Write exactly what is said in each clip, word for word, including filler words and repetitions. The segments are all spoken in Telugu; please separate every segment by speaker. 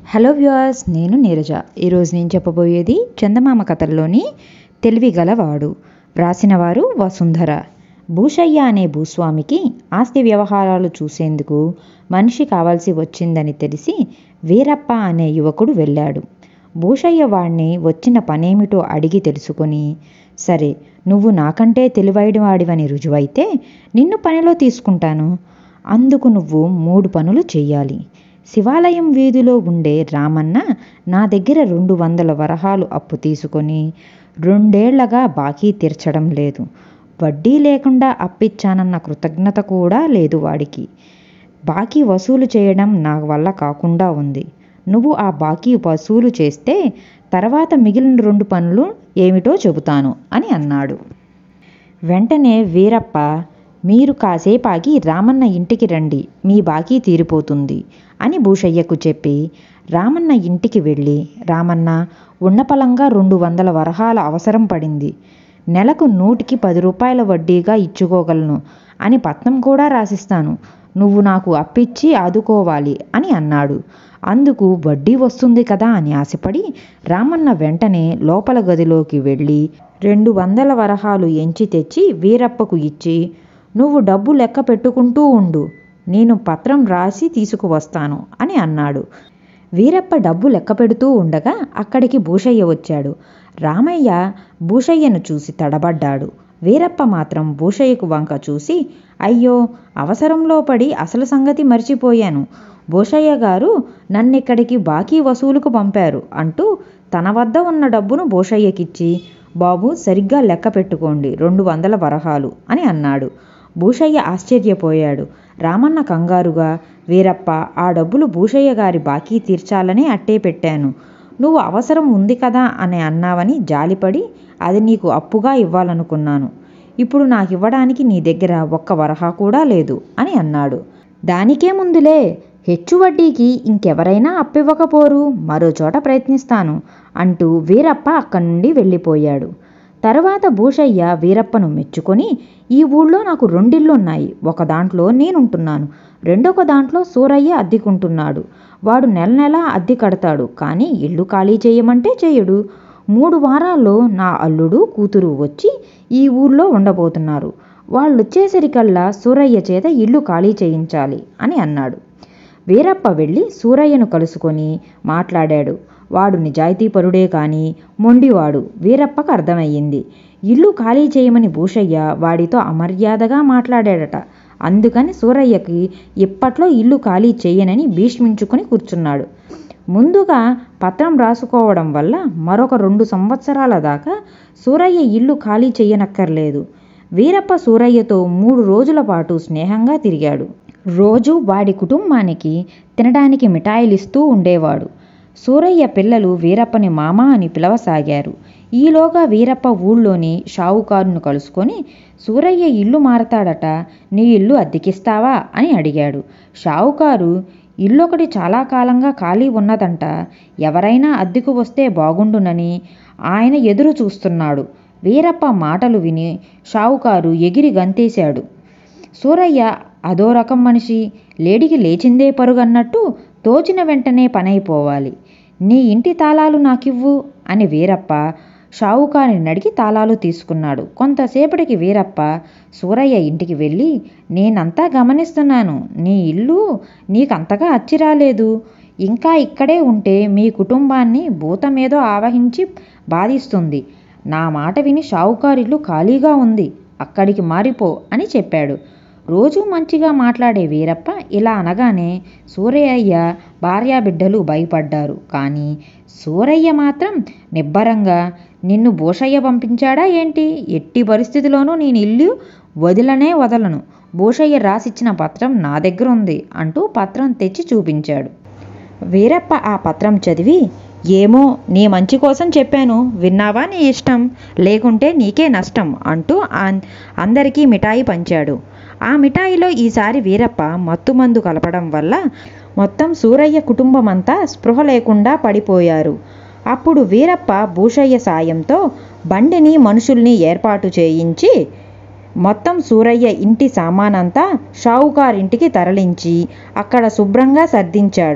Speaker 1: హలో వ్యూవర్స్, నేను నీరజ. ఈరోజు నేను చెప్పబోయేది చందమామ కథల్లోని తెలివిగలవాడు. రాసినవారు వసుంధర. భూషయ్య అనే భూస్వామికి ఆస్తి వ్యవహారాలు చూసేందుకు మనిషి కావాల్సి వచ్చిందని తెలిసి వీరప్ప అనే యువకుడు వెళ్ళాడు. భూషయ్య వాణ్ణి వచ్చిన పనేమిటో అడిగి తెలుసుకొని, సరే నువ్వు నాకంటే తెలివైన వాడివని రుజువైతే నిన్ను పనిలో తీసుకుంటాను. అందుకు నువ్వు మూడు పనులు చెయ్యాలి. శివాలయం వీధిలో ఉండే రామన్న నా దగ్గర రెండు వందల వరహాలు అప్పు తీసుకొని రెండేళ్లగా బాకీ తీర్చడం లేదు. వడ్డీ లేకుండా అప్పిచ్చానన్న కృతజ్ఞత కూడా లేదు వాడికి. బాకీ వసూలు చేయడం నా వల్ల కాకుండా ఉంది. నువ్వు ఆ బాకీ వసూలు చేస్తే తర్వాత మిగిలిన రెండు పనులు ఏమిటో చెబుతాను అని అన్నాడు. వెంటనే వీరప్ప, మీరు కాసేపాగి రామన్న ఇంటికి రండి, మీ బాకీ తీరిపోతుంది అని భూషయ్యకు చెప్పి రామన్న ఇంటికి వెళ్ళి, రామన్న, ఉన్నపలంగా రెండు వందల వరహాల అవసరం పడింది. నెలకు నూటికి పది రూపాయల వడ్డీగా ఇచ్చుకోగలను అని పత్రం కూడా రాసిస్తాను. నువ్వు నాకు అప్పిచ్చి ఆదుకోవాలి అని అన్నాడు. అందుకు వడ్డీ వస్తుంది కదా అని ఆశపడి రామన్న వెంటనే లోపల గదిలోకి వెళ్ళి రెండు వందల వరహాలు ఎంచి తెచ్చి వీరప్పకు ఇచ్చి, నువ్వు డబ్బు లెక్క పెట్టుకుంటూ ఉండు, నేను పత్రం రాసి తీసుకువస్తాను అని అన్నాడు. వీరప్ప డబ్బు లెక్క పెడుతూ ఉండగా అక్కడికి భూషయ్య వచ్చాడు. రామయ్య భూషయ్యను చూసి తడబడ్డాడు. వీరప్ప మాత్రం భూషయ్యకు వంక చూసి, అయ్యో, అవసరంలో పడి అసలు సంగతి మర్చిపోయాను. భూషయ్య గారు నన్నిక్కడికి బాకీ వసూలుకు పంపారు అంటూ తన వద్ద ఉన్న డబ్బును భూషయ్యకిచ్చి, బాబు సరిగ్గా లెక్క పెట్టుకోండి, రెండు వందల వరహాలు అని అన్నాడు. భూషయ్య ఆశ్చర్యపోయాడు. రామన్న కంగారుగా, వీరప్ప, ఆ డబ్బులు భూషయ్య గారి బాకీ తీర్చాలని అట్టే పెట్టాను. నువ్వు అవసరం ఉంది కదా అని అన్నావని జాలిపడి అది నీకు అప్పుగా ఇవ్వాలనుకున్నాను. ఇప్పుడు నాకు ఇవ్వడానికి నీ దగ్గర ఒక్క వరహా కూడా లేదు అని అన్నాడు. దానికే ముందులే, హెచ్చు వడ్డీకి ఇంకెవరైనా అప్పివ్వకపోరు, మరో చోట ప్రయత్నిస్తాను అంటూ వీరప్ప అక్కడి నుండి వెళ్ళిపోయాడు. తర్వాత భూషయ్య వీరప్పను మెచ్చుకొని, ఈ ఊళ్ళో నాకు రెండిళ్ళున్నాయి. ఒక దాంట్లో నేనుంటున్నాను, రెండొక దాంట్లో సూరయ్య అద్దెకుంటున్నాడు. వాడు నెల నెల అద్దె కడతాడు, కానీ ఇల్లు ఖాళీ చేయమంటే చేయడు. మూడు వారాల్లో నా అల్లుడు కూతురు వచ్చి ఈ ఊళ్ళో ఉండబోతున్నారు. వాళ్ళొచ్చేసరికల్లా సూరయ్య చేత ఇల్లు ఖాళీ చేయించాలి అని అన్నాడు. వీరప్ప వెళ్ళి సూరయ్యను కలుసుకొని మాట్లాడాడు. వాడు నిజాయితీపరుడే కానీ మొండివాడు. వీరప్పకు అర్థమయ్యింది. ఇల్లు ఖాళీ చేయమని భూషయ్య వాడితో అమర్యాదగా మాట్లాడాడట. అందుకని సూరయ్యకి ఇప్పట్లో ఇల్లు ఖాళీ చేయనని భీష్మించుకొని కూర్చున్నాడు. ముందుగా పత్రం రాసుకోవడం వల్ల మరొక రెండు సంవత్సరాల దాకా సూరయ్య ఇల్లు ఖాళీ చేయనక్కర్లేదు. వీరప్ప సూరయ్యతో మూడు రోజుల పాటు స్నేహంగా తిరిగాడు. రోజు వాడి కుటుంబానికి తినడానికి మిఠాయిలిస్తూ ఉండేవాడు. సూరయ్య పిల్లలు వీరప్పని మామ అని పిలవసాగారు. ఈలోగా వీరప్ప ఊళ్ళోని షావుకారును కలుసుకొని, సూరయ్య ఇల్లు మారతాడట, నీ ఇల్లు అద్దెకిస్తావా అని అడిగాడు. షావుకారు, ఇల్లొకటి చాలా కాలంగా ఖాళీ ఉన్నదంట, ఎవరైనా అద్దెకు వస్తే బాగుండునని ఆయన ఎదురు చూస్తున్నాడు. వీరప్ప మాటలు విని షావుకారు ఎగిరి గంతేశాడు. సూరయ్య అదో రకం మనిషి, లేడికి లేచిందే పరుగన్నట్టు తోచిన వెంటనే పనైపోవాలి. నీ ఇంటి తాళాలు నాకివ్వు అని వీరప్ప షావుకారిని అడిగి తాళాలు తీసుకున్నాడు. కొంతసేపటికి వీరప్ప సూరయ్య ఇంటికి వెళ్ళి, నేనంతా గమనిస్తున్నాను, నీ ఇల్లు నీకంతగా అచ్చిరాలేదు. ఇంకా ఇక్కడే ఉంటే మీ కుటుంబాన్ని భూతమేదో ఆవహించి బాధిస్తుంది. నా మాట విని షావుకారిల్లు ఖాళీగా ఉంది, అక్కడికి మారిపో అని చెప్పాడు. రోజూ మంచిగా మాట్లాడే వీరప్ప ఇలా అనగానే సూరయ్య భార్యాబిడ్డలు భయపడ్డారు. కానీ సూరయ్య మాత్రం నిబ్బరంగా, నిన్ను భూషయ్య పంపించాడా ఏంటి? ఎట్టి పరిస్థితిలోనూ నేను ఇల్లు వదిలనే వదలను. భూషయ్య రాసిచ్చిన పత్రం నా దగ్గర ఉంది అంటూ పత్రం తెచ్చి చూపించాడు. వీరప్ప ఆ పత్రం చదివి, ఏమో, నీ మంచి కోసం చెప్పాను, విన్నావా, నీ ఇష్టం, లేకుంటే నీకే నష్టం అంటూ అందరికీ మిఠాయి పంచాడు. ఆ మిఠాయిలో ఈసారి వీరప్ప మత్తుమందు కలపడం వల్ల మొత్తం సూరయ్య కుటుంబమంతా స్పృహ లేకుండా పడిపోయారు. అప్పుడు వీరప్ప భూషయ్య సాయంతో బండిని మనుషుల్ని ఏర్పాటు చేయించి మొత్తం సూరయ్య ఇంటి సామానంతా షావుకారింటికి తరలించి అక్కడ శుభ్రంగా సర్దించాడు.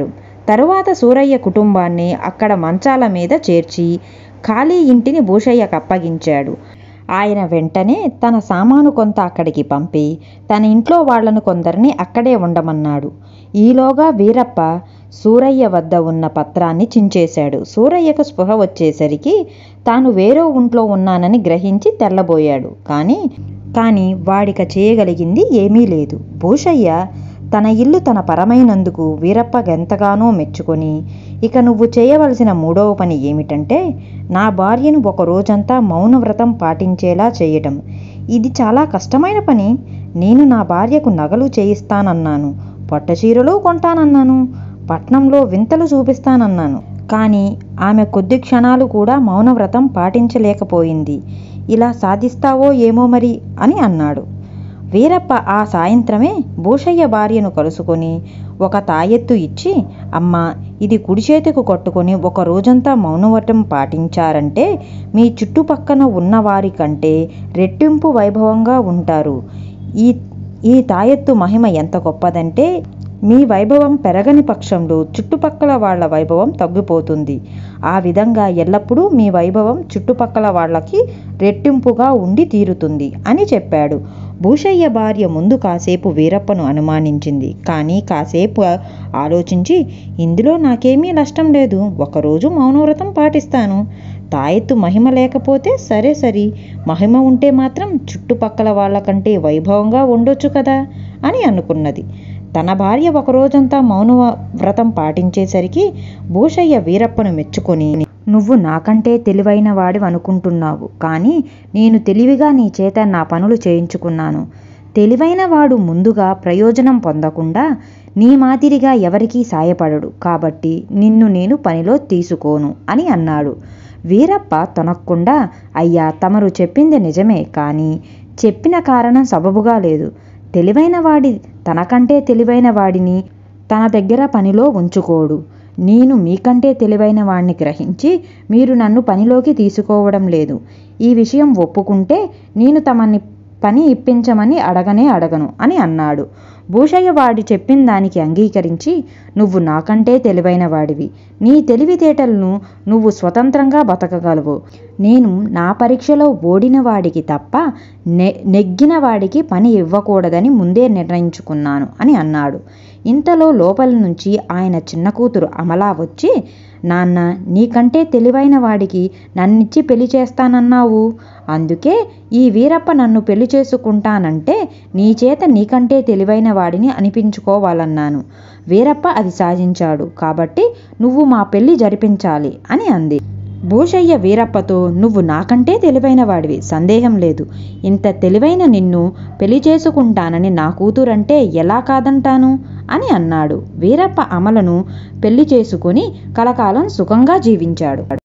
Speaker 1: తరువాత సూరయ్య కుటుంబాన్ని అక్కడ మంచాల మీద చేర్చి ఖాళీ ఇంటిని భూషయ్యకు అప్పగించాడు. ఆయన వెంటనే తన సామాను కొంత అక్కడికి పంపి తన ఇంట్లో వాళ్లను కొందరిని అక్కడే ఉండమన్నాడు. ఈలోగా వీరప్ప సూరయ్య వద్ద ఉన్న పత్రాన్ని చించేశాడు. సూరయ్యకు స్పృహ వచ్చేసరికి తాను వేరే ఇంట్లో ఉన్నానని గ్రహించి తెల్లబోయాడు. కానీ కానీ వాడిక చేయగలిగింది ఏమీ లేదు. భూషయ్య తన ఇల్లు తన పరమైనందుకు వీరప్ప ఎంతగానో మెచ్చుకొని, ఇక నువ్వు చేయవలసిన మూడవ పని ఏమిటంటే నా భార్యను ఒక రోజంతా మౌనవ్రతం పాటించేలా చేయటం. ఇది చాలా కష్టమైన పని. నేను నా భార్యకు నగలు చేయిస్తానన్నాను, పట్టుచీరలు కొంటానన్నాను, పట్నంలో వింతలు చూపిస్తానన్నాను. కానీ ఆమె కొద్ది క్షణాలు కూడా మౌనవ్రతం పాటించలేకపోయింది. ఇలా సాధిస్తావో ఏమో మరి అని అన్నాడు. వీరప్ప ఆ సాయంత్రమే భూషయ్య భార్యను కలుసుకొని ఒక తాయెత్తు ఇచ్చి, అమ్మా, ఇది కుడి చేతికి కట్టుకొని ఒక రోజంతా మౌనవ్రతం పాటించారంటే మీ చుట్టుపక్కన ఉన్నవారి కంటే రెట్టింపు వైభవంగా ఉంటారు. ఈ ఈ తాయెత్తు మహిమ ఎంత గొప్పదంటే మీ వైభవం పెరగని పక్షంలో చుట్టుపక్కల వాళ్ల వైభవం తగ్గిపోతుంది. ఆ విధంగా ఎల్లప్పుడూ మీ వైభవం చుట్టుపక్కల వాళ్ళకి రెట్టింపుగా ఉండి తీరుతుంది అని చెప్పాడు. భూషయ్య భార్య ముందు కాసేపు వీరప్పను అనుమానించింది. కానీ కాసేపు ఆలోచించి, ఇందులో నాకేమీ నష్టం లేదు, ఒకరోజు మౌనవ్రతం పాటిస్తాను. తాయెత్తు మహిమ లేకపోతే సరే సరి, మహిమ ఉంటే మాత్రం చుట్టుపక్కల వాళ్ళకంటే వైభవంగా ఉండొచ్చు కదా అని అనుకున్నది. తన భార్య ఒకరోజంతా మౌన వ్రతం పాటించేసరికి భూషయ్య వీరప్పను మెచ్చుకొని, నువ్వు నాకంటే తెలివైన వాడివి అనుకుంటున్నావు, కానీ నేను తెలివిగా నీ చేత నా పనులు చేయించుకున్నాను. తెలివైన వాడు ముందుగా ప్రయోజనం పొందకుండా నీ మాదిరిగా ఎవరికీ సాయపడడు, కాబట్టి నిన్ను నేను పనిలో తీసుకోను అని అన్నాడు. వీరప్ప తొనక్కుండా, అయ్యా, తమరు చెప్పింది నిజమే, కానీ చెప్పిన కారణం సబబుగా లేదు. తెలివైన వాడి తనకంటే తెలివైన వాడిని తన దగ్గర పనిలో ఉంచుకోడు. నేను మీకంటే తెలివైన వాడిని గ్రహించి మీరు నన్ను పనిలోకి తీసుకోవడం లేదు. ఈ విషయం ఒప్పుకుంటే నేను తమని పని ఇప్పించమని అడగనే అడగను అని అన్నాడు. భూషయ్య వాడి చెప్పిన దానికి అంగీకరించి, నువ్వు నాకంటే తెలివైన వాడివి, నీ తెలివితేటలను నువ్వు స్వతంత్రంగా బతకగలవు. నేను నా పరీక్షలో ఓడిన వాడికి తప్ప నె నెగ్గిన వాడికి పని ఇవ్వకూడదని ముందే నిర్ణయించుకున్నాను అని అన్నాడు. ఇంతలో లోపల నుంచి ఆయన చిన్న కూతురు అమలా వచ్చి, నాన్న, నీకంటే తెలివైన వాడికి నన్నిచ్చి పెళ్లి చేస్తానన్నావు. అందుకే ఈ వీరప్ప నన్ను పెళ్లి చేసుకుంటానంటే నీ చేత నీకంటే తెలివైన వాడిని అనిపించుకోవాలన్నాను. వీరప్ప అది సాధించాడు, కాబట్టి నువ్వు మా పెళ్లి జరిపించాలి అని అంది. భూషయ్య వీరప్పతో, నువ్వు నాకంటే తెలివైన వాడివి, సందేహం లేదు. ఇంత తెలివైన నిన్ను పెళ్లి చేసుకుంటానని నా కూతురంటే ఎలా కాదంటాను అని అన్నాడు. వీరప్ప అమలను పెళ్లి చేసుకుని కలకాలం సుఖంగా జీవించాడు.